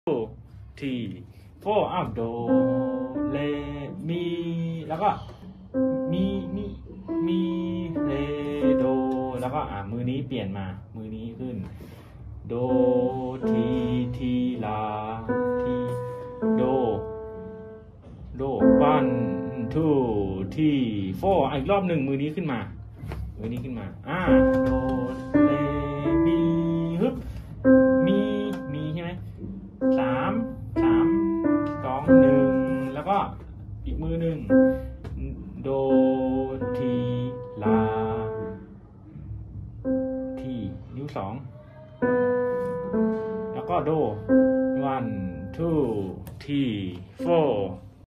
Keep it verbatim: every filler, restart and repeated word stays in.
ทีโฟอ้าวโดเลมีแล้วก็มีมีมีเลโดแล้วก็อ่ามือนี้เปลี่ยนมามือนี้ขึ้นโดทีทีลาทีโดโดวันทูทีโฟอีกรอบหนึ่งมือนี้ขึ้นมามือนี้ขึ้นมาอ่าโดเลมีฮึบมีมีใช่ไหมสามสามสองหนึ่งแล้วก็อีกมือหนึ่งโดทีลาทีนิ้วสองแล้วก็โด one two three four